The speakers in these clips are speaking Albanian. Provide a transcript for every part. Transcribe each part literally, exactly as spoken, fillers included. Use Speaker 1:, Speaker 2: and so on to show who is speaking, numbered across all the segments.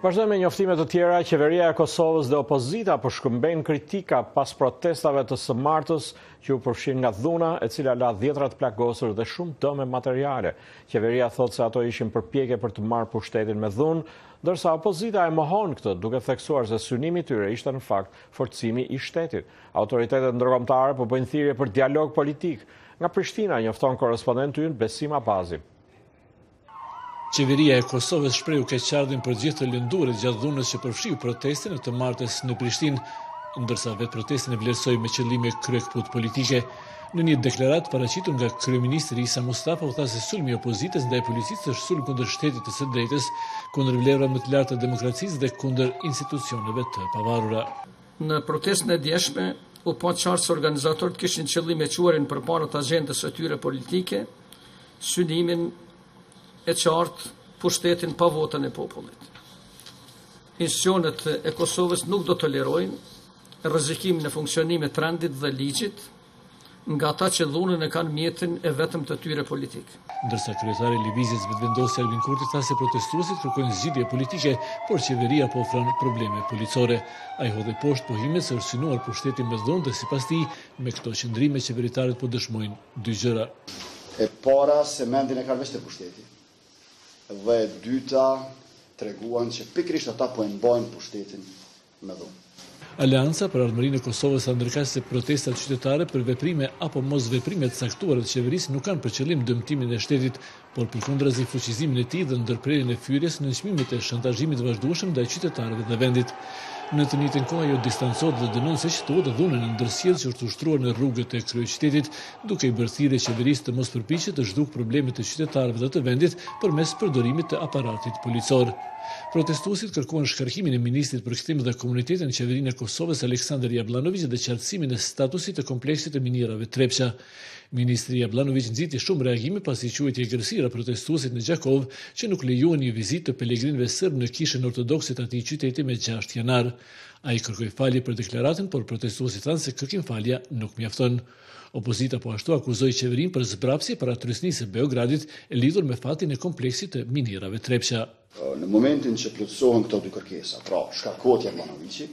Speaker 1: Vazhdojmë me njoftime të tjera. Qeveria e Kosovës dhe opozita po shkëmbejnë kritika pas protestave të së martës që u përfshin nga dhuna, e cila la dhjetrat plagosur dhe shumë dëme materiale. Qeveria thot se ato ishin përpjekje për të marrë pushtetin me dhunë, ndërsa opozita e mohon këtë, duke theksuar se synimi i tyre ishte në fakt forcimi i shtetit. Autoritetet ndërkombëtare po bëjnë thirrje për dialog politik. Nga Prishtina njofton korrespondenti ynë Besim Abazi.
Speaker 2: Qeveria e Kosovës shprehu keqardhjen për gjithë të lënduarit gjatë dhunës që përfshiu protestin e të martës në Prishtinë, ndërsa vetë protestin e vlerësoi me qëllime kryekput politike. Në një deklaratë paraqitur nga kryeministri Isa Mustafa, u tha se sulmi i opozitës ndaj policisë është sulm kundër shtetit të së drejtës, kundër vlerave më të larta të demokracisë dhe kundër institucioneve të pavarura.
Speaker 3: Në protestën e djeshme u pa qartë se organizatorët kishin qëllim e quarin përpara të agjendës së tyre politike, synimin e qartë pushtetin pa votën e popullit. Institucionet e Kosovës nuk do tolerojnë rrezikimin e funksionimit të rendit dhe ligjit nga ata që dhunën e kanë mjetin e vetëm të tyre politik.
Speaker 2: Ndërsa kryetari i lëvizjes vetëvendosje Albin Kurti tha se protestuesit kërkojnë zgjidhje politike, por qeveria po ofron probleme policore. Ai hodhi poshtë pohimet se është synuar pushteti me dhunë dhe sipas tij me këto qëndrime qeveritarët po dëshmojnë dy gjëra.
Speaker 4: E para se mendin e kanë veç të pushteti. Dhe e dyta treguan që pikërisht ata po e mbajnë pushtetin me dhunë.
Speaker 2: Aleanca për Ardhmërinë e Kosovës tha ndërkaq se protestat qytetare për veprime apo mos veprime të caktuara të qeverisë nuk kanë për qëllim dëmtimin e shtetit, por përkundrazi fuqizimin e tij dhe ndërprerjen e fyrjes në çmimet e shantazhimit të vazhdueshëm ndaj qytetarëve të vendit. Në të njëjtën kohë ajo distancohet dhe dënon se thuhet dhunën në ndërsjellje që është ushtruar në rrugët e kryeqytetit, duke i bërë thirrje qeverisë të mos përpiqet të zhduk problemet e qytetarëve dhe të vendit përmes përdorimit të aparatit policor. Protestuesit kërkuan shkarkimin e ministrit për kthim dhe komunitetin në qeverinë e Kosovës Aleksandar Jablanović dhe qartësimin e statusit të kompleksit të minierave Trepça. Ministri Jablanović nxiti shumë reagime pasi quajti e gërësira protestuesit në Gjakov që nuk lejuan një vizitë të pelegrinëve serb në kishën ortodokse të atij qyteti me gjashtë janar. Ai kërkoi falje për deklaratën, por protestuesit thanë se kërkimfalja nuk mjafton. Opozita po ashtu akuzoi qeverinë për zbrapsje para trysnisë së Beogradit e lidhur me fatin e kompleksit të minierave Trepça.
Speaker 4: Në momentin që plotësohen këto dy kërkesa, pra shkarkohet Jablanoviçi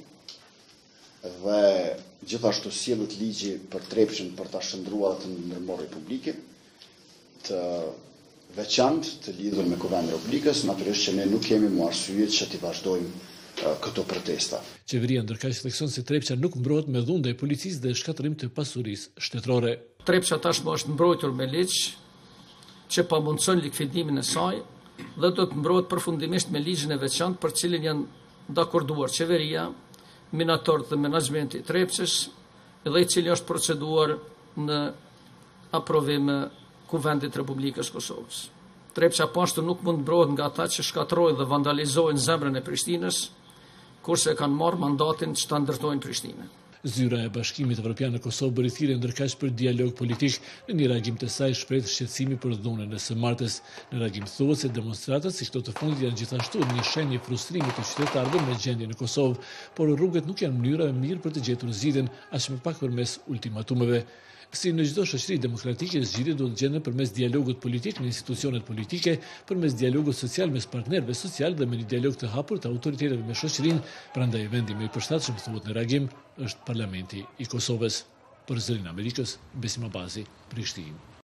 Speaker 4: dhe gjithashtu sjellet ligji për Trepçën për ta shndruar atë në ndërmorje publike të veçantë të lidhur me Kuvendin e Republikës, natyrisht që ne nuk kemi më arsye që të vazhdojmë këto protesta.
Speaker 2: Qeveria ndërkaq thekson se Trepça nuk mbrohet me dhunë ndaj policisë dhe shkatërim të pasurisë shtetërore.
Speaker 3: Trepça tashmë është mbrojtur me ligj që pamundson likvidimin e saj dhe do të mbrohet përfundimisht me ligjin e veçantë për cilin janë dakorduar qeveria, minatorët dhe menaxhmenti i Trepçës dhe i cili është proceduar në aprovim Kuvendit të Republikës Kosovës. Trepça po ashtu nuk mund mbrohet nga ata që shkatërrojnë dhe vandalizojnë zemrën e Prishtinës, kurse kanë marrë mandatin që ta ndërtojnë Prishtinën.
Speaker 2: Zyra e Bashkimit Evropian në Kosovë bëri thirrje ndërkaq për dialog politik. Në një reagim të saj shpreh shqetësimi për dhunën e së martës. Në reagim thuhet se demonstratat si këto të fundit janë gjithashtu një shenjë frustrimi të qytetarëve me gjendjen në Kosovë, por rrugët nuk janë mënyra e mirë për të gjetur zgjidhjen, aq më pak përmes ultimatumeve. Si në çdo shoqëri demokratike, zgjidhjet duhet gjenden përmes dialogut politik në institucionet politike, përmes dialogut social mes partnerëve social dhe me një dialog të hapur të autoriteteve me shoqërinë. Prandaj vendi më i përshtatshëm thuhet në reagim është Parlamenti i Kosovës. Për Zërin e Amerikës, Besim Abazi, Prishtinë.